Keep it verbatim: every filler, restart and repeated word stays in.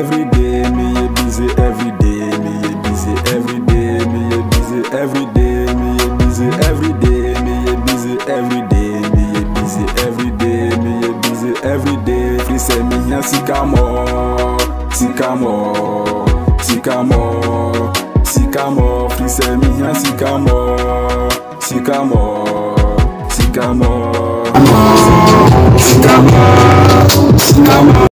every day, me a busy every day, me a busy every day, me a busy every day, me a busy every day, me a busy every day, me a busy every day, me a busy every day. Free say me ya Sika more, Sika more, Sika more, Sika more. Free say me ya Sika more, Sika more, Sika more, Sika more, Sika more.